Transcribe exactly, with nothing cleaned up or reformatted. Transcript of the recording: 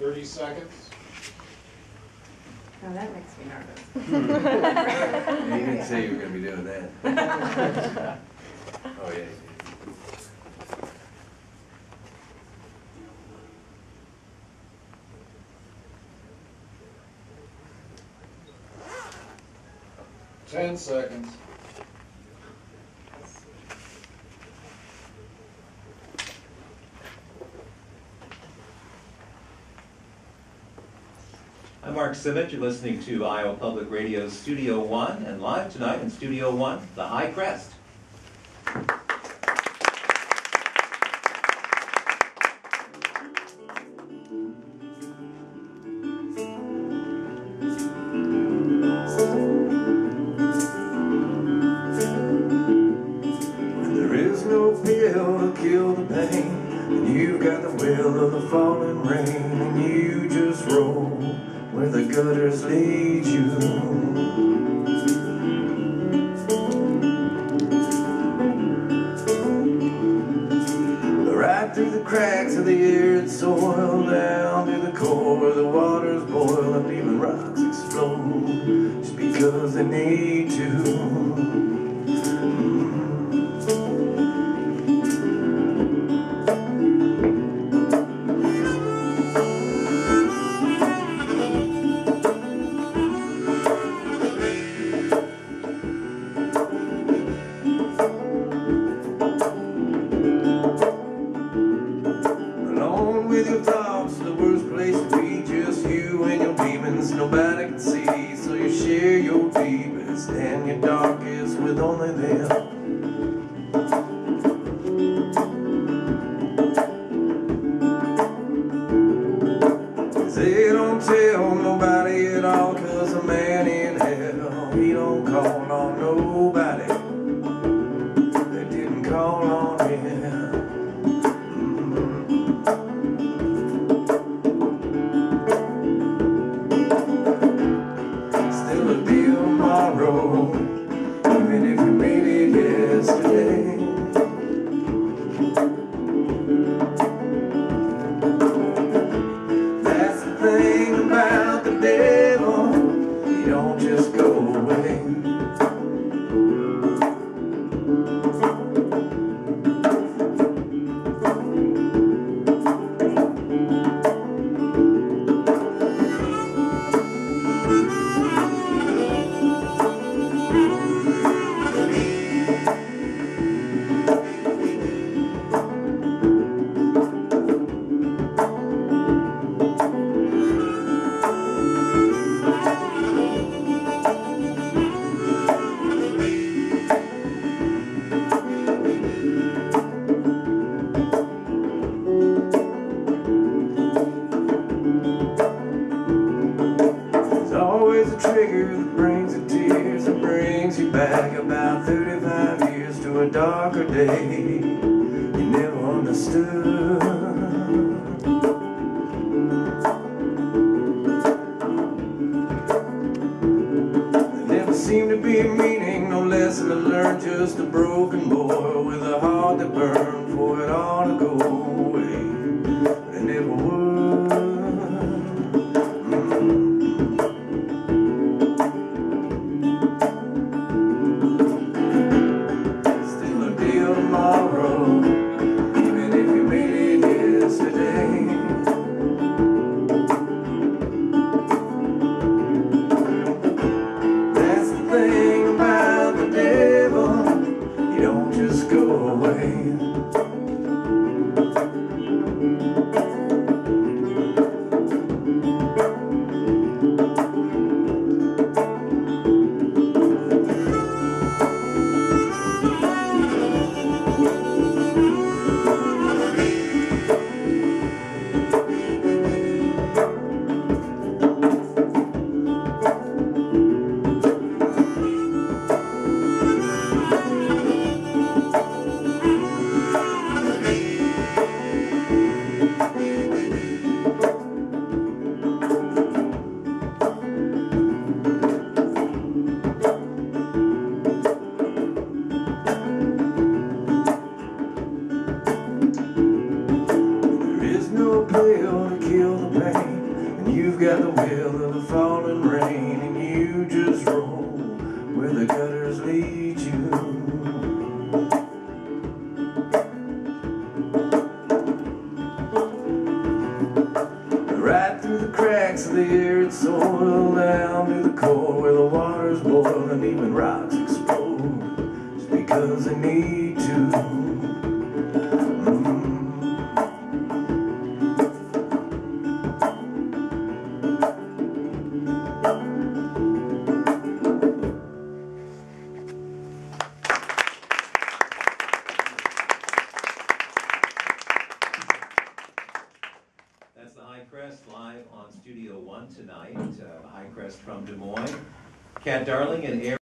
thirty seconds. Oh, that makes me nervous. You didn't say you were going to be doing that. Oh, yeah. Ten seconds. I'm Mark Simmet. You're listening to Iowa Public Radio's Studio One, and live tonight in Studio One, the High Crest. When there is no pill to kill the pain, and you've got the will of the falling rain, and you just roll where the gutters lead you. Right through the cracks of the arid soil, down to the core where the waters boil, and even rocks explode just because they need to. With your thoughts, the worst place to be, just you and your demons, nobody can see. So you share your deepest and your darkest with only them. 'Cause they don't tell nobody at all, 'cause a man in hell, he don't call on nobody. They didn't call on him. Even if you made it yesterday, that's the thing about the devil, he don't just go away. Always a trigger that brings the tears and brings you back about thirty-five years to a darker day you never understood. There never seemed to be a meaning, no lesson to learn, just a broken boy with a heart that burned for it all to go away, but it never would. Just go away. the gutters lead you. Right through the cracks of the arid soil, down to the core where the water's boil and even rocks explode just because they need to. That's the High Crest live on Studio One tonight. Uh, High Crest from Des Moines. Cat Darling and Aaron.